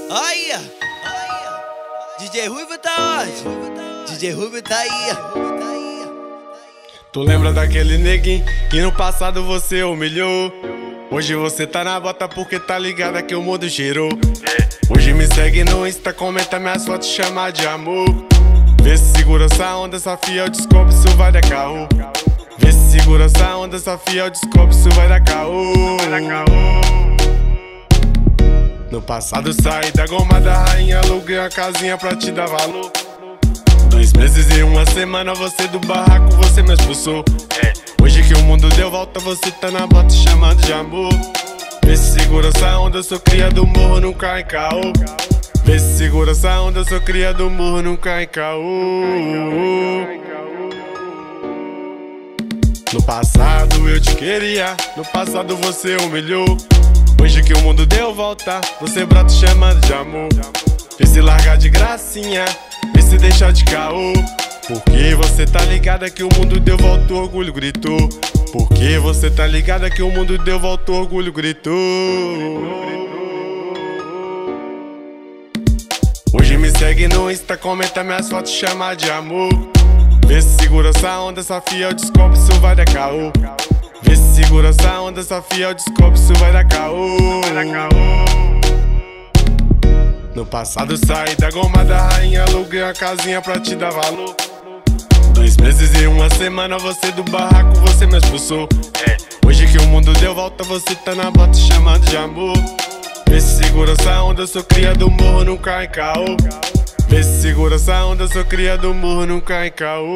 Olha, DJ Ruivo tá onde? DJ Ruivo tá aí. Tu lembra daquele neguinho que no passado você humilhou? Hoje você tá na bota porque tá ligada que o mundo girou. Hoje me segue no Insta, comenta minhas fotos, chama de amor. Vê se segura essa onda, essa fiel, descobre se vai dar caô. Vê se segura essa onda, essa fiel, descobre se vai dar caô. No passado saí da goma da rainha, aluguei uma casinha pra te dar valor. 2 meses e 1 semana, você do barraco, você me expulsou. Hoje que o mundo deu volta, você tá na bota chamando de amor. Vê se segura essa onda, eu sou cria do morro, nunca em caô. Vê se segura essa onda, eu sou cria do morro, nunca em caô. No passado eu te queria, no passado você humilhou. Hoje que o mundo deu volta, você brota chamando de amor. Vê se largar de gracinha, vê se deixar de caô. Porque você tá ligada que o mundo deu volta, o orgulho gritou. Porque você tá ligada que o mundo deu volta, o orgulho gritou. Hoje me segue no Insta, comenta minhas fotos, chama de amor. Vê se segura essa onda, essa fiel, descobre se vai dar caô. Vê se segura essa onda, essa fiel, descobre se vai dar caô. No passado saí da goma da rainha, aluguei uma casinha pra te dar valor. 2 meses e 1 semana, você do barraco, você me expulsou. Hoje que o mundo deu volta, você tá na bota chamando de amor. Vê se segura essa onda, eu sou cria do morro, nunca em caô. Vê se segura essa onda, eu sou cria do morro, nunca em caô.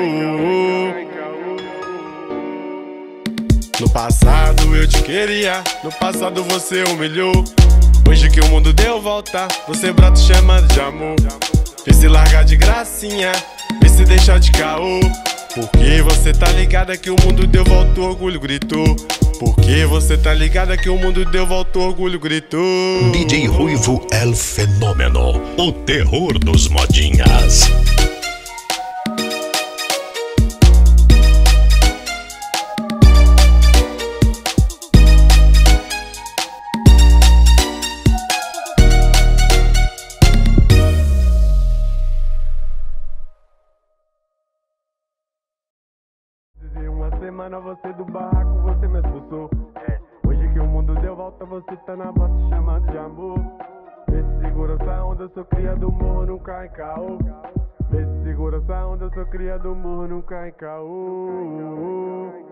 No passado eu te queria, no passado você humilhou. Hoje que o mundo deu volta, você brota chamando de amor. Vê se largar de gracinha, vê se deixar de caô. Porque você tá ligada que o mundo deu volta, o orgulho gritou. Porque você tá ligada que o mundo deu volta, o orgulho gritou. DJ Ruivo El Fenômeno, o terror dos modinhas. Semana, você do barraco, você me expulsou. Hoje que o mundo deu volta, você tá na bota chamando de amor. Vê se segura essa onda, eu sou cria do morro, nunca em caô. Vê se segura essa onda, eu sou cria do morro, nunca em caô.